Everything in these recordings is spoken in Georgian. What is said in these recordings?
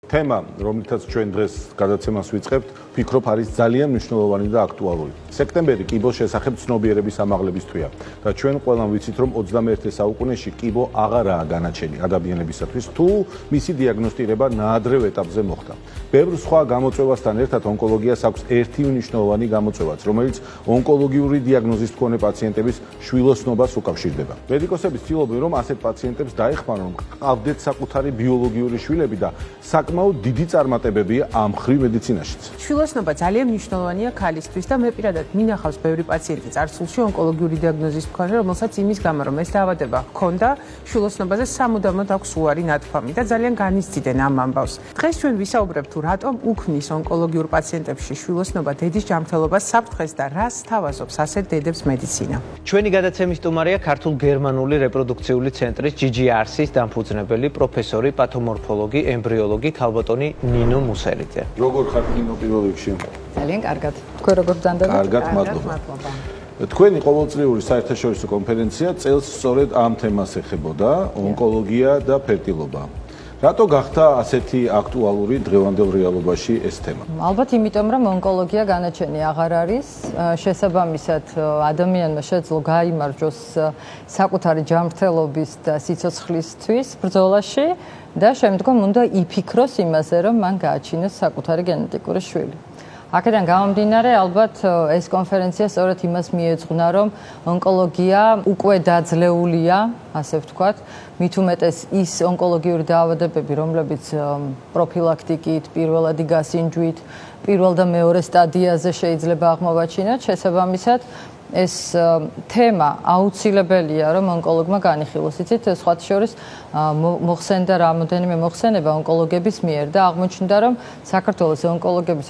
თემა, რომლითაც ჩვენ დღეს გადაცემას ვიწყებთ, ვფიქრობ, არის ძალიან მნიშვნელოვანი და აქტუალური. სექტემბერი კიბოს შესახებ ცნობიერების ამაღლების თვეა და ჩვენ ყველამ ვიცით, რომ 21 საუკუნეში კიბო აღარაა განაჩენი ადამიანებისათვის, თუ მისი დიაგნოსტირება ნაადრევ ეტაპზე მოხდა. ბევრ სხვა გამოწვევასთან ერთად ონკოლოგიას აქვს ერთი მნიშვნელოვანი გამოწვევაც, რომელიც ონკოლოგიური დიაგნოზის მქონე პაციენტების შვილოსნობას უკავშირდება. მედიკოსები ცდილობენ, რომ ასეთ პაციენტებს დაეხმარონ, რომ ჰყავდეთ საკუთარი ბიოლოგიური შვილები და საკმაოდ დიდი წარმატებებია ამ ხრივ მედიცინაშიც. შვილოსნობა ძალიან მნიშვნელოვანია ქალისთვის და მე პირადად მინახავს ბევრი პაციენტი წარსულში ონკოლოგიური დიაგნოზის მქონე, რომელსაც იმის გამო, რომ ეს დაავადება ჰქონდა, შვილოსნობაზე სამუდამოდ აქვს უარი ნათქვამი და ძალიან განიცდიდნენ ამ ამბავს. დღეს ჩვენ ვისაუბრებთ თუ რატომ უქმნის ონკოლოგიურ პაციენტებში შვილოსნობა დედის ჯანმრთელობას საფრთხეს და რას თავაზობს ასეთ დედებს მედიცინა. ჩვენი გადაცემის სტუმარია ქართულ-გერმანული რეპროდუქციული ცენტრის GGRC-ის დამფუძნებელი პროფესორი, პათომორფოლოგი, ემბრიოლოგი ქალბატონი ნინო მუსელიძე. როგორ ხართ ნინო პირველ რიგში? ძალიან კარგად. თქვენ როგორ ბრძანდებით? კარგად, მადლობა. თქვენი ყოველწლიური საერთაშორისო კონფერენცია წელს სწორედ ამ თემას ეხებოდა, ონკოლოგია და ფერტილობა. რატო გახდა ასეთი აქტუალური დღევანდელ რეალობაში ეს თემა? ალბათ იმიტომ, რომ ონკოლოგია განაჩენი აღარ არის, შესაბამისად ადამიანმა შეძლო გაიმარჯვოს საკუთარი ჯანმრთელობის და სიცოცხლისთვის ბრძოლაში და შემდგომ უნდა იფიქროს იმაზე, რომ მან გააჩინოს საკუთარი გენეტიკური შვილი. აქედან გამომდინარე, ალბათ ეს კონფერენცია სწორედ იმას მიეძღვნა, რომ ონკოლოგია უკვე დაძლეულია, ასე ვთქვათ, მით უმეტეს ის ონკოლოგიური დაავადებები, რომლებიც პროფილაქტიკით, პირველადი გასინჯვით, პირველ და მეორე სტადიაზე შეიძლება აღმოვაჩინოთ, შესაბამისად ეს თემა აუცილებელია, რომ ონკოლოგმა განიხილოს. იცით, სხვათა შორის მოხსენდა რამოდენიმე მოხსენება ონკოლოგების მიერ და აღმოჩნდა, რომ საქართველოს ონკოლოგების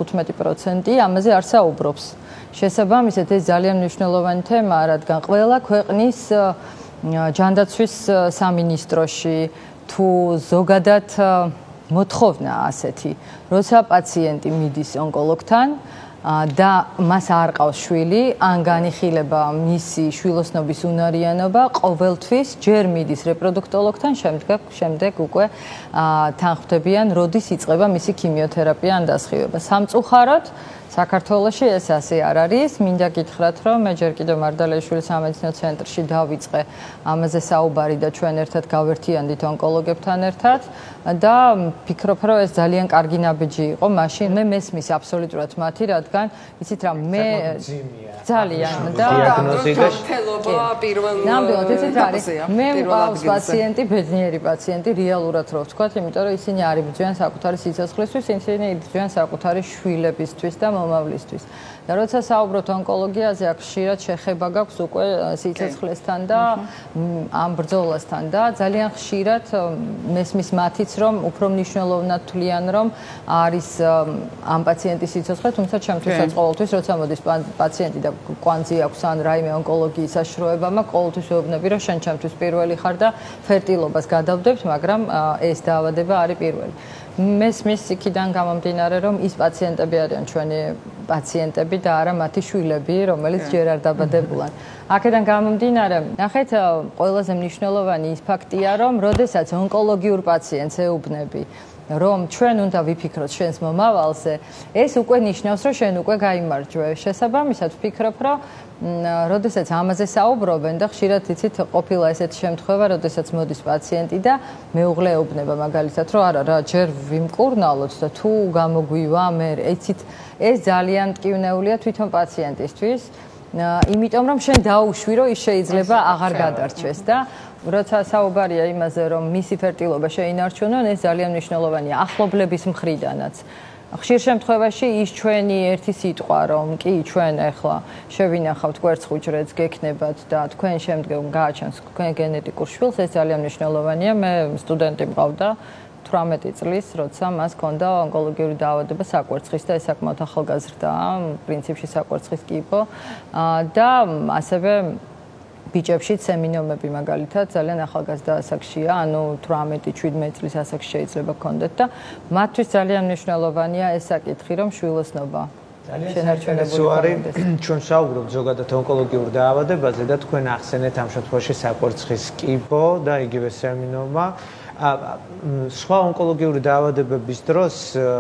35% ამაზე არ საუბრობს. შესაბამისად, ეს ძალიან მნიშვნელოვანი თემაა, რადგან ყველა ქვეყნის ჯანდაცვის სამინისტროში თუ ზოგადად მოთხოვნა ასეთი, როცა პაციენტი მიდის ონკოლოგთან და მას არ ყავს შვილი, ან განიხილება მისი შვილოსნობის უნარიანობა, ყოველთვის ჯერ მიდის რეპროდუქტოლოგთან, შემდეგ უკვე თანხმდებიან, როდის იწყება მისი ქიმიოთერაპია ან დასხივება. სამწუხაროდ საქართველოში ეს ასე არ არის. მინდა გითხრათ, რომ მე ჯერ კიდევ მარდალეიშვილის სამედიცინო ცენტრში დავიწყე ამაზე საუბარი და ჩვენ ერთად გავერთიანდით ონკოლოგებთან ერთად და ვფიქრობ, რომ ეს ძალიან კარგი ნაბიჯი იყო. მაშინ მე მესმის აბსოლუტურად მათი, რადგან იცით რა, მე ძალიან და ნამდვილად იცით რა არის, მე მყავს პაციენტი, ბედნიერი პაციენტი, რეალურად რო ვთქვათ, იმიტომ რომ ისინი არ იბრძვიან საკუთარი სიცოცხლისთვის, ისინი იბრძვიან საკუთარი შვილებისთვის და მომავლისთვის. და როცა საუბრობთ ონკოლოგიაზე, აქ ხშირად შეხება გაქვს უკვე სიცოცხლესთან და ამ ბრძოლასთან და ძალიან ხშირად მესმის მათიც, რომ უფრო მნიშვნელოვნად თვლიან, რომ არის ამ პაციენტის სიცოცხლე, თუმცა ჩემთვისაც ყოველთვის, როცა მოდის პაციენტი და კვანძი აქვს ან რაიმე ონკოლოგიის საშიშროება მაქვს, ყოველთვის ვეუბნები, რომ შენ ჩემთვის პირველი ხარ და ფერტილობას გადავდებთ, მაგრამ ეს დაავადება არის პირველი. მესმის იქიდან გამომდინარე, რომ ის პაციენტები არიან ჩვენი პაციენტები და არა მათი შვილები, რომელიც ჯერ არ დაბადებულან. აქედან გამომდინარე, ნახეთ, ყველაზე მნიშვნელოვანი ის ფაქტია, რომ როდესაც ონკოლოგიურ პაციენტს ეუბნები, რომ ჩვენ უნდა ვიფიქროთ შენს მომავალზე, ეს უკვე ნიშნავს, რომ შენ უკვე გაიმარჯვე. შესაბამისად, ვფიქრობ, რომ როდესაც ამაზე საუბრობენ და ხშირად იცით ყოფილა ესეთი შემთხვევა, როდესაც მოდის პაციენტი და მეუღლე ეუბნება მაგალითად, რომ არა რა, ჯერ ვიმკურნალოთ და თუ გამოგვივა, მე იცით, ეს ძალიან მტკივნეულია თვითონ პაციენტისთვის, იმიტომ რომ შენ დაუშვი, რომ ის შეიძლება აღარ გადარჩეს და როცა საუბარია იმაზე, რომ მისი ფერტილობა შეინარჩუნონ, ეს ძალიან მნიშვნელოვანია ახლობლების მხრიდანაც. ხშირ შემთხვევაში ის ჩვენი ერთი სიტყვა, რომ კი ჩვენ ახლა შევინახავთ კვერცხუჯრედს, გექნებათ და თქვენ შემდგომ გააჩენს თქვენ გენეტიკურ შვილს, ეს ძალიან მნიშვნელოვანია. მე სტუდენტი მყავდა 18 წლის, როცა მას ჰქონდა ონკოლოგიური დაავადება საკვერცხის და ეს საკმაოდ ახალგაზრდაა, პრინციპში საკვერცხის კიბო და ასევე ბიჭებში სემინომები მაგალითად ძალიან ახალგაზრდა ასაკშია, ანუ 18-17 წლის ასაკში შეიძლება გქონდეთ და მათთვის ძალიან მნიშვნელოვანია ეს საკითხი, რომ შვილოსნობა შენარჩუნებული არის. ჩვენ საუბრობთ ზოგადად ონკოლოგიურ დაავადებაზე და თქვენ ახსენეთ ამ შემთხვევაში საკვერცხის კიბო და იგივე სემინომა. სხვა ონკოლოგიური დაავადებების დროს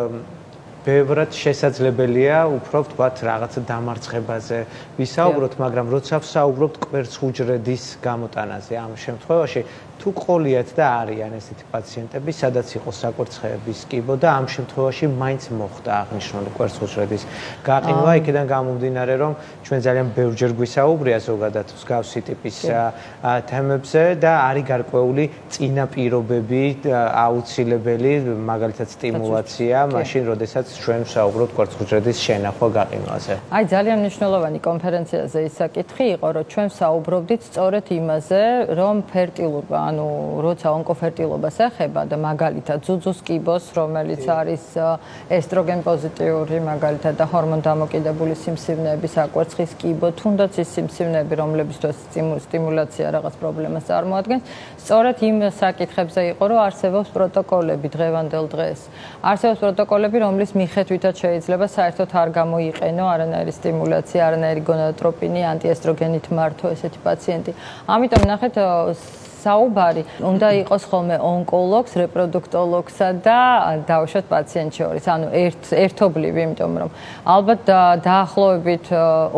ბევრად შესაძლებელია უფრო ვთქვათ რაღაცა დამარცხებაზე ვისაუბროთ, მაგრამ როცა ვსაუბრობთ კვერცხუჯრედის გამოტანაზე, ამ შემთხვევაში თუ ყოლიათ და არიან ესეთი პაციენტები, სადაც იყო საკვერცხეების კიბო და ამ შემთხვევაში მაინც მოხდა აღნიშნული კვერცხუჯრედის გაყინვა, იქიდან გამომდინარე, რომ ჩვენ ძალიან ბევრჯერ გვისაუბრია ზოგადად მსგავსი ტიპის თემებზე და არის გარკვეული წინაპირობები აუცილებელი, მაგალითად სტიმულაცია, მაშინ როდესაც ჩვენ ვსაუბრობთ კვერცხუჯრედის შენახვა გაყინვაზე. აი ძალიან მნიშვნელოვანი კონფერენციაზე ის საკითხი იყო, რომ ჩვენ ვსაუბრობდით სწორედ იმაზე, რომ ფერტილობა ანუ როცა ონკოფერტილობას ეხება და მაგალითად ძუძუს კიბოს, რომელიც არის ესტროგენ პოზიტიური, მაგალითად და ჰორმონ დამოკიდებული სიმსივნეების საკვერცხის კიბო, თუნდაც ის სიმსივნეები, რომლებისთვის სტიმულაცია რაღაც პრობლემას წარმოადგენს, სწორედ იმ საკითხებზე იყო, რომ არსებობს პროტოკოლები დღევანდელ დღეს. არსებობს პროტოკოლები, რომლის მიხედვითაც შეიძლება საერთოდ არ გამოიყენო არანაირი სტიმულაცია, არანაირი გონადოტროპინი, ანტიესტროგენით მართო ესეთი პაციენტი. ამიტომ ნახეთ საუბარი უნდა იყოს ხოლმე ონკოლოგს, რეპროდუქტოლოგსა და დაუშვათ პაციენტ შორის. ანუ ერთობლივი, იმიტომ რომ ალბათ დაახლოებით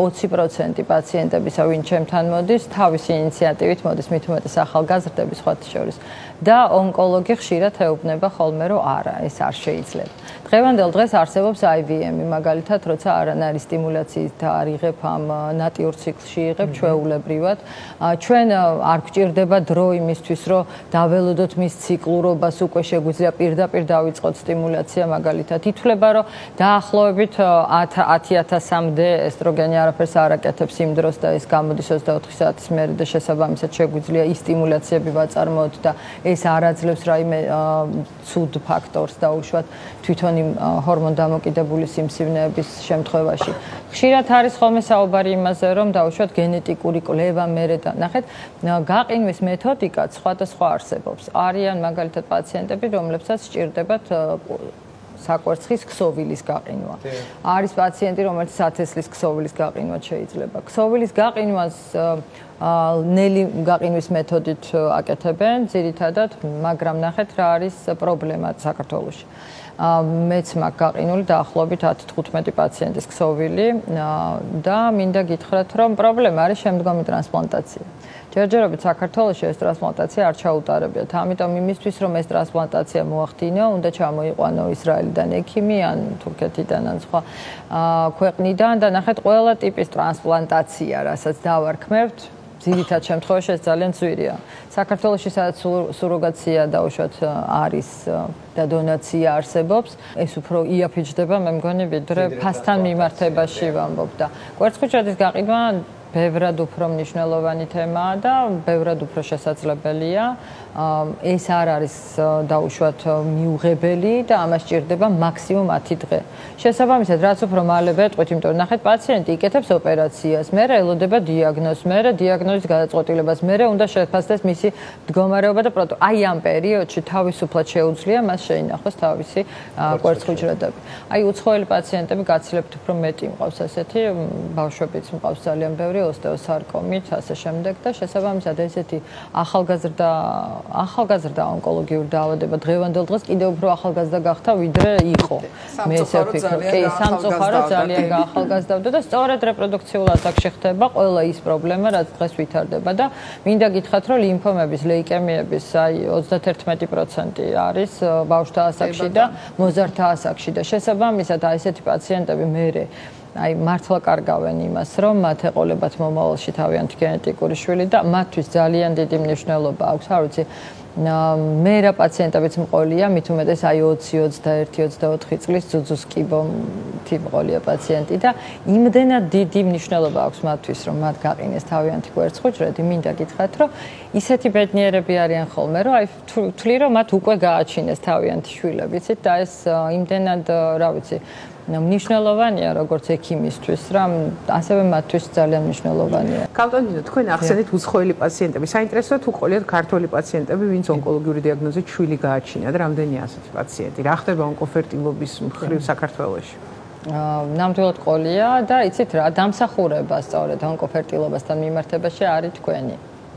20% პაციენტებისა, ვინ ჩემთან მოდის, თავისი ინიციატივით მოდის, მით უმეტეს ახალგაზრდები სხვათა შორის. და ონკოლოგი ხშირად ეუბნება ხოლმე, რომ არა, ეს არ შეიძლება. დღევანდელ დღეს არსებობს IVM-ი, მაგალითად, როცა არანაირი სტიმულაციით არ იღებ ამ ნატიურ ციკლში იღებ ჩვეულებრივად. ჩვენ არ გვჭირდება დრო იმისთვის, რომ დაველოდოთ მის ციკლურობას, უკვე შეგვიძლია პირდაპირ დავიწყოთ სტიმულაცია, მაგალითად. ითვლება, რომ დაახლოებით 10,000-მდე ესტროგენი არაფერს არ აკეთებს იმ დროს და ეს გამოდის 24 საათის მერე და შესაბამისად შეგვიძლია ის სტიმულაციები ვაწარმოოთ და ეს არ აძლევს რაიმე ცუდ ფაქტორს დაუშვათ თვითონ იმ ჰორმონ დამოკიდებული სიმსივნეების შემთხვევაში. ხშირად არის ხოლმე საუბარი იმაზე, რომ დაუშვათ გენეტიკური კვლევა მერე და ნახეთ, გაყინვის მეთოდიკაც სხვადასხვა არსებობს. არიან მაგალითად პაციენტები, რომლებსაც სჭირდებათ საკვერცხის ქსოვილის გაყინვა. არის პაციენტი, რომელიც სათესლის ქსოვილის გაყინვა შეიძლება. ქსოვილის გაყინვას ნელი გაყინვის მეთოდით აკეთებენ ძირითადად, მაგრამ ნახეთ რა არის პრობლემა საქართველოში. მეც მაქვს გაყინული დაახლოებით 10-15 პაციენტის ქსოვილი და მინდა გითხრათ, რომ პრობლემა არის შემდგომი ტრანსპლანტაცია. ჯერჯერობით საქართველოში ეს ტრანსპლანტაცია არ ჩაუტარებიათ. ამიტომ იმისთვის, რომ ეს ტრანსპლანტაცია მოახდინო, უნდა ჩამოიყვანო ისრაელიდან ექიმი ან თურქეთიდან ან სხვა ქვეყნიდან და ნახეთ ყველა ტიპის ტრანსპლანტაცია, რასაც დავარქმევთ, ძირითად შემთხვევაში ეს ძალიან ძვირია. საქართველოში სადაც სუროგაცია დაუშვათ არის და დონაცია არსებობს, ეს უფრო იაფიჯდება, მე მგონი, ვიდრე ფასთან მიმართებაში ვამბობ და კვერცხუჯრედის გაყინვა ბევრად უფრო მნიშვნელოვანი თემაა და ბევრად უფრო შესაძლებელია. ეს არ არის დაუშვათ მიუღებელი და ამას სჭირდება მაქსიმუმ 10 დღე. შესაბამისად, რაც უფრო მალე ვეტყვით, იმიტომ რომ ნახეთ პაციენტი იკეთებს ოპერაციას, მერე ელოდება დიაგნოზს, მერე დიაგნოზის გადაწყვეტილებას, მერე უნდა შეფასდეს მისი მდგომარეობა და აი ამ პერიოდში თავისუფლად შეუძლია მას შეინახოს თავისი კვერცხუჯრედები. აი უცხოელი პაციენტები გაცილებით უფრო მეტი მყავს ესეთი, ბავშვებიც მყავს ძალიან ბევრი ოსტეოსარკომით, ასე შემდეგ და შესაბამისად ესეთი ახალგაზრდა ონკოლოგიური დაავადება დღევანდელ დღეს კიდევ უფრო ახალგაზრდა გახდა, ვიდრე იყო. მე ესე ვფიქრობ. კი, სამწუხაროდ ძალიან გაახალგაზრდავდა და სწორედ რეპროდუქციულ ასაკში ხდება ყველა ის პრობლემა, რაც დღეს ვითარდება და მინდა გითხრათ, რომ ლიმფომების, ლეიკემიების აი 31% არის ბავშვთა ასაკში და მოზარდთა ასაკში და შესაბამისად აი ესეთი პაციენტები მერე აი მართლა კარგავენ იმას, რომ მათ ეყოლებათ მომავალში თავიანთი გენეტიკური შვილი და მათთვის ძალიან დიდი მნიშვნელობა აქვს, არ ვიცი. მე რა პაციენტებიც მყოლია, მით უმეტეს აი 20, 21, 24 წლის ძუძუს კიბომთი მყოლია პაციენტი და იმდენად დიდი მნიშვნელობა აქვს მათთვის, რომ მათ გაყინეს თავიანთი კვერცხუჯრედი, მინდა გითხრათ, რომ ისეთი ბედნიერები არიან ხოლმე, რომ აი ვთვლი, რომ მათ უკვე გააჩინეს თავიანთი შვილები, იცით და ეს იმდენად, რა ვიცი, მნიშვნელოვანია როგორც ექიმისთვის, რომ ასევე მათთვის ძალიან მნიშვნელოვანია. კანტონინო, თქვენ ახსენეთ უცხოელი პაციენტები. საინტერესოა თუ ყოლიათ ქართველი პაციენტები, ვინც ონკოლოგიური დიაგნოზით შვილი გააჩინა და რამდენია ასეთი პაციენტი? რა ხდება ონკოფერტილობის მხრივ საქართველოში? ნამდვილად ყოლია და იცით რა, დამსახურება სწორედ ონკოფერტილობასთან მიმართებაში არის თქვენი.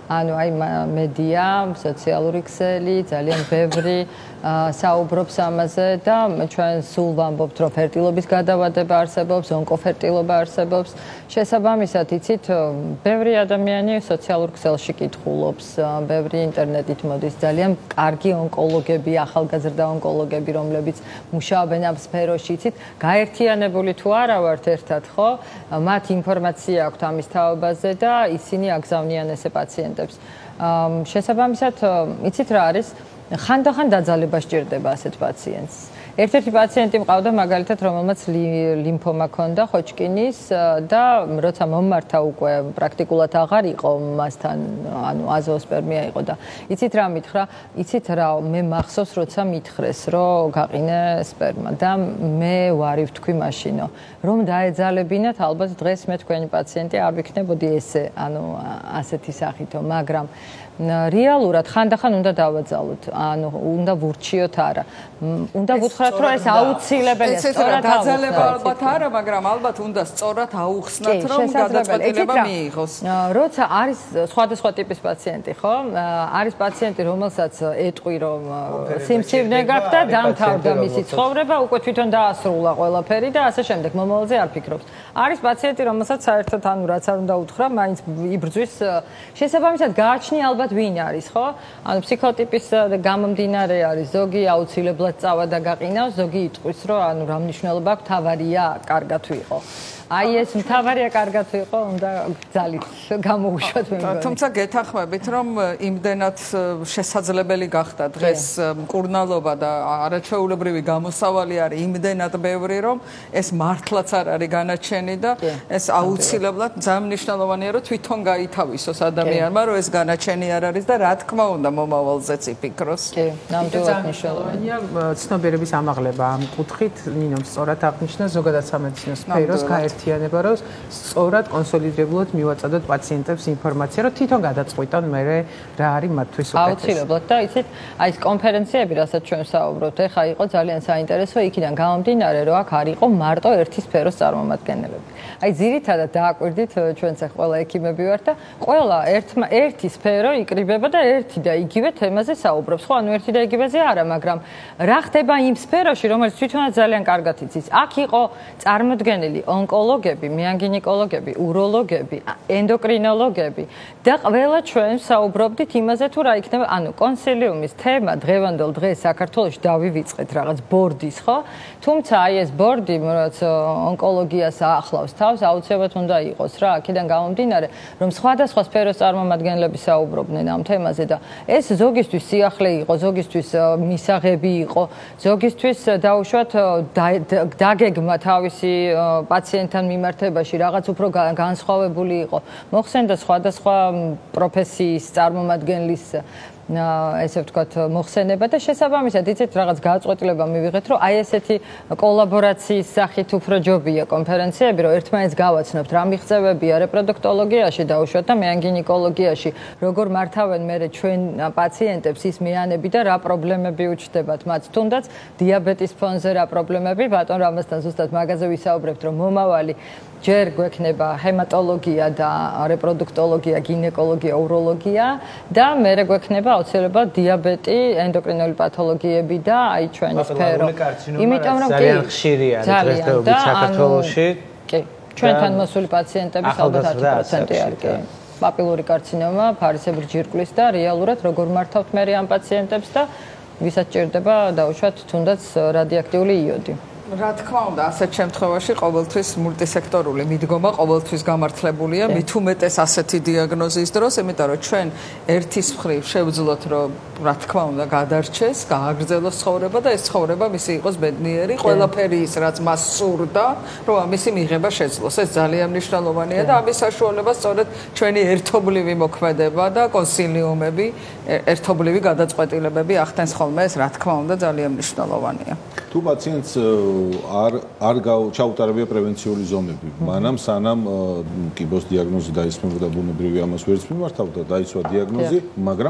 ანუ აი მედია, სოციალური ქსელი, ძალიან ბევრი საუბრობს ამაზე და ჩვენ სულ ვამბობთ, რომ ფერტილობის გადავადება არსებობს, ონკოფერტილობა არსებობს. შესაბამისად, იცით, ბევრი ადამიანი სოციალურ ქსელში კითხულობს, ბევრი ინტერნეტით მოდის, ძალიან კარგი ონკოლოგები, ახალგაზრდა ონკოლოგები, რომლებიც მუშაობენ ამ სფეროში, იცით, გაერთიანებული თუ არა ვართ ერთად, ხო? მათ ინფორმაცია აქვთ ამის თაობაზე და ისინი აგზავნიან ესე პაციენტებს. შესაბამისად, იცით რა არის? ხანდახან დაძალება სჭირდება ასეთ პაციენტს. ერთ-ერთი პაციენტი მყავდა მაგალითად, რომელმაც ლიმფომა ჰქონდა ხოჩკინის და როცა მომმართა უკვე პრაქტიკულად აღარ იყო მასთან, ანუ აზოოსპერმია იყო და იცით რა მითხრა? იცით რა, მე მახსოვს როცა მითხრეს, რომ გაყინე სპერმა და მე ვარი ვთქვი მაშინო, რომ დაეძალებინათ, ალბათ დღეს მე თქვენი პაციენტი არ ვიქნებოდი ესე, ანუ ასეთი სახითო, მაგრამ რეალურად ხანდახან უნდა დავაძალოთ, ანუ უნდა ვურჩიოთ არა. უნდა ვუთხრათ, რომ ეს აუცილებელია, სწორად დაძალება ალბათ არა, მაგრამ ალბათ უნდა სწორად აუხსნათ, რომ გადაწყვეტილება მიიღოს. როცა არის სხვადასხვა ტიპის პაციენტი, ხო? არის პაციენტი, რომელსაც ეტყვი, რომ სიმსივნე გაქვს და დამთავრდა მისი ცხოვრება, უკვე თვითონ დაასრულა ყველაფერი და ასე შემდეგ, მომავალზე არ ფიქრობს. არის პაციენტი, რომელსაც საერთოდ ანუ რაც არ უნდა უთხრა, მაინც იბრძვის. შესაბამისად, გააჩნია ალბათ ვინ არის, ხო? ანუ ფსიქოტიპის გამომდინარე არის, ზოგი აუცილებლად წავა და გაყინავს, ზოგი იტყვის, რომ ანუ რა მნიშვნელობა აქვს, თავარია, კარგად ვიყო. აი ეს მთავარია კარგად ვიყო, უნდა ძალით გამოუშვათ მე მგონი. თუმცა გეთანხმებით, რომ იმდენად შესაძლებელი გახდა დღეს მკურნალობა და არაჩვეულებრივი გამოსავალი არის იმდენად ბევრი, რომ ეს მართლაც არ არის განაჩენი და ეს აუცილებლად ძალიან მნიშვნელოვანია, რომ თვითონ გაითავისოს ადამიანმა, რომ ეს განაჩენი არ არის და რა თქმა უნდა მომავალზეც იფიქროს. კი, ნამდვილად მნიშვნელოვანია ცნობიერების ამაღლება ამ კუთხით, ნინომ სწორად აღნიშნა ზოგადად სამედიცინო სფეროს გაერთიანება, რომ სწორად კონსოლიდირებულად მივაწოდოთ პაციენტებს ინფორმაცია, რომ თვითონ გადაწყვიტონ მე რა არის მათთვის უკეთესი. აუცილებლად და იცით, აი ეს კონფერენციები, რასაც ჩვენ ვსაუბრობთ, ეხა იყო ძალიან საინტერესო, იქიდან გამომდინარე, რომ აქ არ იყო მარტო ერთი სფეროს წარმომადგენლები. აი ძირითადად დააკვირდით, ჩვენც ახ ყველა ექიმები ვართ და ყველა ერთი სფერო იკრიბება და ერთი და იგივე თემაზე საუბრობს. ხო, ანუ ერთი და იგივეზე არა, მაგრამ რა ხდება იმ სფეროში, რომელიც თვითონაც ძალიან კარგად იცის. აქ იყო წარმოდგენილი ონკოლოგები, მეანგინეკოლოგები, უროლოგები, ენდოკრინოლოგები და ყველა ჩვენ საუბრობდით იმაზე, თუ რა იქნება, ანუ კონსილიუმის თემა დღევანდელ დღეს საქართველოში დავივიწყეთ რაღაც ბორდის, ხო? თუმცა აი ეს ბორდი, რაც ონკოლოგიას ახლავს თავს, აუცილებლად უნდა იყოს რა, აქედან გამომდინარე, რომ სხვადასხვა სფეროს წარმომადგენლები საუბრობდნენ ამ თემაზე და ეს ზოგისთვის სიახლე იყო, ზოგისთვის მისაღები იყო, ზოგისთვის დაუშვათ დაგეგმა თავისი პაციენტთან მიმართებაში რაღაც უფრო განსხვავებული იყო. მოხსენდა სხვადასხვა პროფესიის წარმომადგენლის ესე ვთქვათ მოხსენება და შესაბამისად იცით რაღაც გადაწყვეტილება მივიღეთ, რომ აი ესეთი კოლაბორაციის სახით უფრო ჯობია კონფერენციები, რომ ერთმანეთს გავაცნობთ რა მიღწევებია რეპროდუქტოლოგიაში დაუშვათ და მეანგინეკოლოგიაში, როგორ მართავენ მერე ჩვენ პაციენტებს ის მეანები და რა პრობლემები უჩნდებათ მათ, თუნდაც დიაბეტის ფონზე რა პრობლემები, ბატონ რამაზთან ზუსტად მაგაზე ვისაუბრებთ, რომ მომავალი ჯერ გვექნება ჰემატოლოგია და რეპროდუქტოლოგია, გინეკოლოგია, უროლოგია და მერე გვექნება აუცილებლად დიაბეტი, ენდოკრინული პათოლოგიები და აი ჩვენი სფერო. იმიტომ რომ ძალიან ხშირია დღესდღეობით საქართველოში. კი, ჩვენთან მოსული პაციენტების ალბათ 10% არის. კი. პაპილური კარცინომა, ფარისებრი ჯირკვლის და რეალურად როგორ მართავთ მე ამ პაციენტებს და ვისაც ჭირდება დაუშვათ თუნდაც რადიოაქტიული იოდი. რა თქმა უნდა, ასეთ შემთხვევაში ყოველთვის მულტისექტორული მიდგომა ყოველთვის გამართლებულია, მით უმეტეს ასეთი დიაგნოზის დროს, იმიტომ რომ ჩვენ ერთის მხრივ შევძლოთ, რომ რა თქმა უნდა გადარჩეს, გააგრძელოს ცხოვრება და ეს ცხოვრება მისი იყოს ბედნიერი, ყველაფერი ის, რაც მას სურდა, რომ ამისი მიღება შეძლოს. ეს ძალიან მნიშვნელოვანია და ამის საშუალება სწორედ ჩვენი ერთობლივი მოქმედება და კონსილიუმები, ერთობლივი გადაწყვეტილებები ახდენს ხოლმე, ეს რა თქმა უნდა ძალიან მნიშვნელოვანია. თუ პაციენტს არ ჩაუტარებია პრევენციული ზომები, მანამ სანამ კიბოს დიაგნოზი დაისმება და ბუნებრივი ამას ვერც მიმართავდა, დაისვა დიაგნოზი, მაგრამ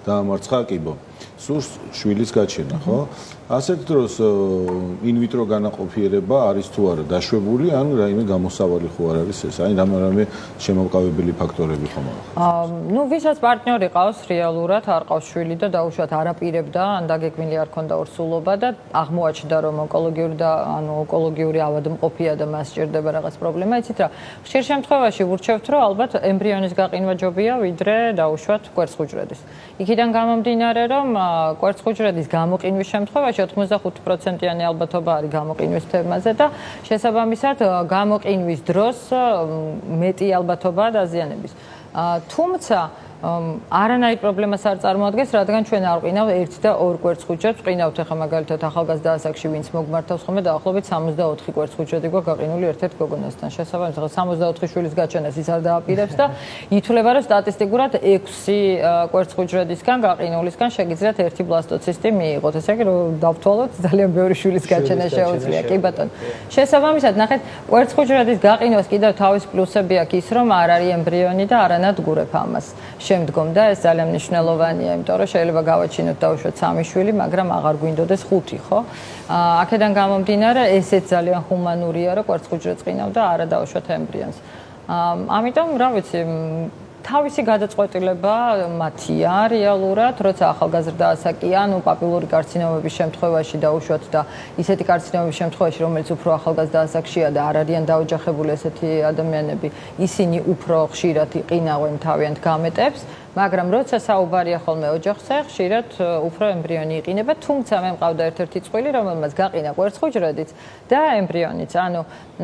დაამარცხა კიბო. სურს შვილის გაჩენა, ხო? ასეთ დროს ინვიტრო განაყოფიერება არის თუ არა დაშვებული, ან რაიმე გამოსავალი ხო არ არის ეს? აი რამე შემოყავებელი ფაქტორები ხომ არა? ნუ ვისაც პარტნიორი ყავს რეალურად, არ ყავს შვილი და დაუშვათ არაპირებდა, ან დაგეგმილი არ ქონდა ორსულობა და აღმოაჩნდა რომ ონკოლოგიური ავადმყოფია და მას სჭირდება რაღაც პრობლემა, იცით რა? ხშირ შემთხვევაში ვურჩევთ რომ ალბათ ემბრიონის გაყინვა ჯობია, ვიდრე დაუშვათ კვერცხუჯრედის. იქიდან გამომდინარე რომ კვერცხუჯრედის გამოყინვის შემთხვევაში 85%-იანი ალბათობა არის გამოყინვის თემაზე და შესაბამისად გამოყინვის დროს მეტი ალბათობაა დაზიანების. თუმცა არანაირ პრობლემას არ წარმოადგენს, რადგან ჩვენ არ ვყინავთ ერთ და ორ კვერცხუჯრედს, ვყინავთ ახლა მაგალითად ახალგაზრდა ასაკში, ვინც მოგმართავს ხოლმე დაახლოებით 64 კვერცხუჯრედი გვაქვს გაყინული ერთ-ერთ გოგონასთან. შესაბამისად 64 შვილის გაჩენას ის არ დააპირებს და ითვლება რომ სტატისტიკურად 6 კვერცხუჯრედისგან გაყინულისგან შეგიძლიათ ერთი ბლასტოცისტი მიიღოთ. ესე იგი რომ დავთვალოთ ძალიან ბევრი შვილის გაჩენა შეუძლია. კი ბატონო. შესაბამისად ნახეთ კვერცხუჯრედის გაყინვას კიდევ თავის პლუსები აქვს ის რომ არ არის ემბრიონი და არანადგურებ ამას. შემდგომ და ეს ძალიან მნიშვნელოვანია, იმიტომ რომ შეიძლება გავაჩინოთ დაუშვათ 3 შვილი, მაგრამ აღარ გვინდოდეს 5, ხო? აქედან გამომდინარე, ესეც ძალიან ჰუმანურია, რომ კვერცხუჯრედს ყინავ და არა დაუშვათ ემბრიონს. ამიტომ, რა ვიცი, თავისი გადაწყვეტილება მათია რეალურად, როცა ახალგაზრდა ასაკია, ანუ პაპილური კარცინომების შემთხვევაში დაუშვათ და ისეთი კარცინომების შემთხვევაში, რომელიც უფრო ახალგაზრდა ასაკშია და არ არიან დაოჯახებული ესეთი ადამიანები, ისინი უფრო ხშირად იყინავენ თავიანთ გამეტებს, მაგრამ როცა საუბარია ხოლმე ოჯახზე, ხშირად უფრო ემბრიონი იყინება, თუმცა მე მყავდა ერთ-ერთი წყვილი, რომელმაც გაყინა კვერცხუჯრედიც და ემბრიონიც, ანუ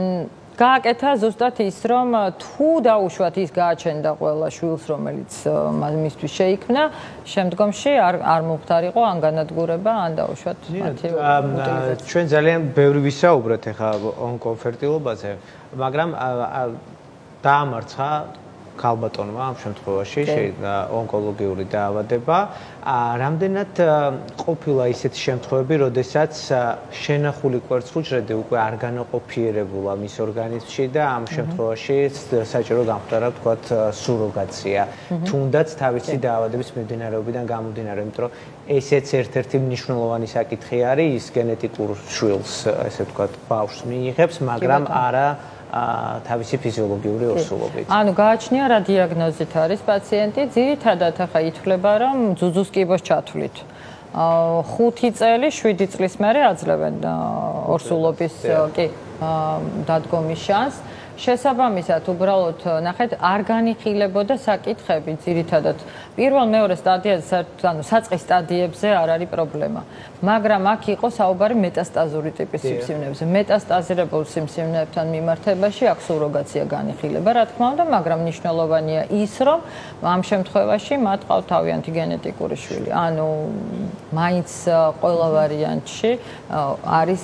გააკეთა ზუსტად ის, რომ თუ დაუშვათ ის გააჩენდა ყველა შვილს, რომელიც მისთვის შეიქმნა, შემდგომში არ მომხდარიყო ან განადგურება, ან დაუშვათ მათი უტილიზაცია. ჩვენ ძალიან ბევრი ვისაუბრეთ ახლა ონკოფერტილობაზე, მაგრამ დაამარცხა ქალბატონმა ამ შემთხვევაში ონკოლოგიური დაავადება. რამდენად ყოფილა ისეთი შემთხვევები, როდესაც შენახული კვერცხუჯრედი უკვე არ განაყოფიერებულა მის ორგანიზმში და ამ შემთხვევაში საჭირო გამხდარა ვთქვათ სუროგაცია, თუნდაც თავისი დაავადების მიმდინარეობიდან გამომდინარე, იმიტომ რომ ესეც ერთ-ერთი მნიშვნელოვანი საკითხი არის, ის გენეტიკურ შვილს, ესე ვთქვათ, ბავშვს მიიღებს, მაგრამ არა თავისი ფიზიოლოგიური ორსულობით. ანუ გააჩნია რა დიაგნოზით არის პაციენტი, ძირითადად ახლა ითვლება რომ ძუძუს კიბოს ჩათვლით. 5 წელი 7 წლის მერე აძლევენ ორსულობის კი დადგომის შანსს. შესაბამისად, უბრალოდ ნახეთ, არ განიხილებოდა საკითხები ძირითადად. პირველ-მეორე სტადიაზე, ანუ საწყის სტადიებზე არ არის პრობლემა. მაგრამ აქ იყო საუბარი მეტასტაზური ტიპის სიმსივნეებზე. მეტასტაზირებულ სიმსივნეებთან მიმართებაში აქ სუროგაცია განიხილება, რა თქმა უნდა, მაგრამ მნიშვნელოვანია ის, რომ ამ შემთხვევაში მათ ყავთ თავიანთი გენეტიკური შვილი. ანუ მაინც ყველა ვარიანტში არის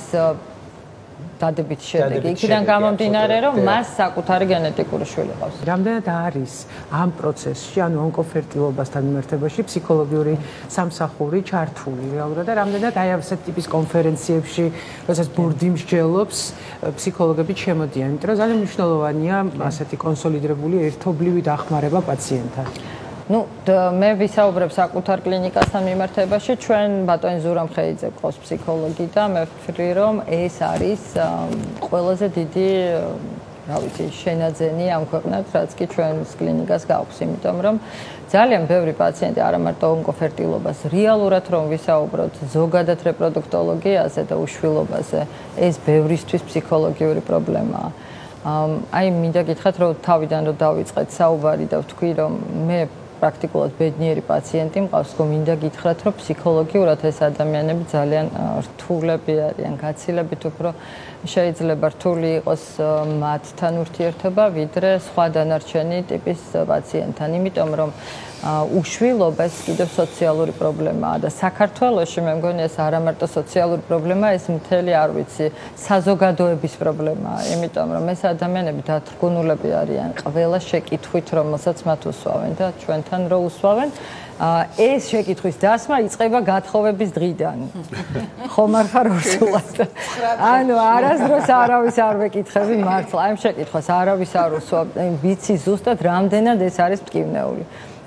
დადებით შედეგი. იქიდან გამომდინარე, რომ მას საკუთარი გენეტიკური შვილი ყავს. რამდენად არის ამ პროცესში, ანუ ონკოფერტილობასთან მიმართებაში ფსიქოლოგიური სამსახური ჩართული რეალურად და რამდენად აი ასეთ ტიპის კონფერენციებში, როდესაც ბურდი მსჯელობს, ფსიქოლოგები შემოდიან, იმიტომ რომ ძალიან მნიშვნელოვანია ასეთი კონსოლიდირებული ერთობლივი დახმარება პაციენტთან. Ну, მე ვისაუბრებ საკუთარ კლინიკასთან მიმართებაში, ჩვენ ბატონი ზურამ ხეიძე ყავს ფსიქოლოგი და მე ვფიქრი, რომ ეს არის ყველაზე დიდი, რა ვიცი, შენაძენი ამ ქვეყნად, რაც კი ჩვენს კლინიკას გაქვს, იმიტომ რომ ძალიან ბევრი პაციენტი არა მარტო ონკოფერტილობას, რეალურად რომ ვისაუბროთ ზოგადად რეპროდუქტოლოგიაზე და უშვილობაზე, ეს ბევრისთვის ფსიქოლოგიური პრობლემაა. აი, მინდა გითხრათ, რომ თავიდან რომ დავიწყეთ საუბარი და ვთქვი, რომ მე პრაქტიკულად ბედნიერი პაციენტი მყავს, მინდა გითხრათ, რომ ფსიქოლოგიურად ეს ადამიანები ძალიან რთულები არიან, გაცილებით უფრო შეიძლება რთული იყოს მათთან ურთიერთობა, ვიდრე სხვა დანარჩენი ტიპის პაციენტთან, იმიტომ რომ უშვილობა ეს კიდევ სოციალური პრობლემაა და საქართველოში მე მგონი ეს არა მარტო სოციალური პრობლემაა, ეს მთელი არ ვიცი, საზოგადოების პრობლემაა, იმიტომ რომ ეს ადამიანები დათრგუნულები არიან ყველა შეკითხვით, რომელსაც მათ უსვავენ და ჩვენთან რო უსვავენ, ეს შეკითხვის დასმა იწყება გათხოვების დღიდან. ხომ არ ხარ ორსულად? ანუ არასდროს არავის არ ვეკითხები მართლა, ამ შეკითხვას არავის არ უსვამს, ვიცი ზუსტად რამდენად ეს არის მტკივნეული.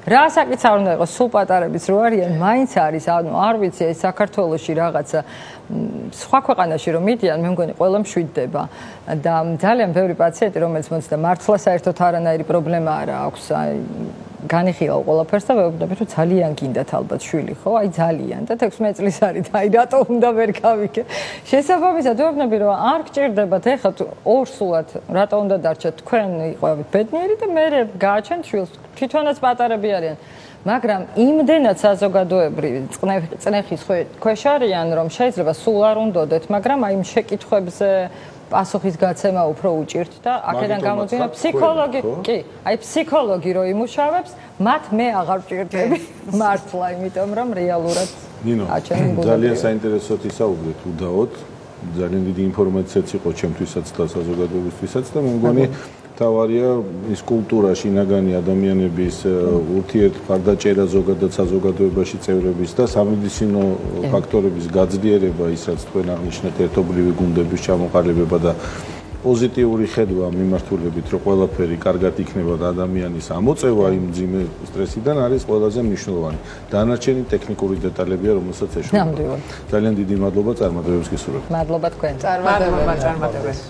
რასაკიც არ უნდა იყოს, სულ პატარებიც რო არიან, მაინც არის, ანუ არ ვიცი, ეს საქართველოში რაღაცა სხვა ქვეყანაში რომ მიდიან, მე მგონი ყველა მშვიდდება და ძალიან ბევრი პაციენტი, რომელიც მოწდა მართლა საერთოდ არანაირი პრობლემა არ აქვს, განიხილავ ყველაფერს და ვეუბნები, რომ ძალიან გინდათ ალბათ შვილი, ხო? აი ძალიან და 16 წლის არის და აი რატო უნდა ვერ გავიქე. შესაბამისად ვეუბნები, რომ არ გჭირდებათ ეხლა ორსულად, რატო უნდა დარჩათ თქვენ იყავით ბედნიერი და მე გააჩენთ შვილს, თვითონაც პატარები არიან. მაგრამ იმდენად საზოგადოებრივი წნეხის ქვეშ არიან, რომ შეიძლება სულ არ უნდოდეთ, მაგრამ აი იმ შეკითხვებზე პასუხის გაცემა უფრო უჭირთ და აქედან გამოძინა ფსიქოლოგი, კი, აი ფსიქოლოგი რო იმუშავებს, მათ მე აღარ ვჭირდები მართლა, იმიტომ რომ რეალურად აჩვენენ გულები. ძალიან საინტერესოა ისაუბრეთ უდაოდ, ძალიან დიდი ინფორმაციაც იყო ჩემთვისაც და საზოგადოებისთვისაც და მე მგონი თავარია ის კულტურა შინაგანი ადამიანების ურთიერთმხარდაჭერა ზოგადად საზოგადოებაში წევრების და სამედიცინო ფაქტორების გაძლიერება, ის რაც თქვენ აღნიშნეთ, ერთობლივი გუნდების ჩამოყალიბება და პოზიტიური ხედვა მიმართულებით, რომ ყველაფერი კარგად იქნება და ადამიანის ამოწევა იმ მძიმე სტრესიდან არის ყველაზე მნიშვნელოვანი. დანარჩენი ტექნიკური დეტალებია, რომელსაც ეშუება. ძალიან დიდი მადლობა წარმატებებს გისურვებთ. მადლობა თქვენ. წარმატებებს.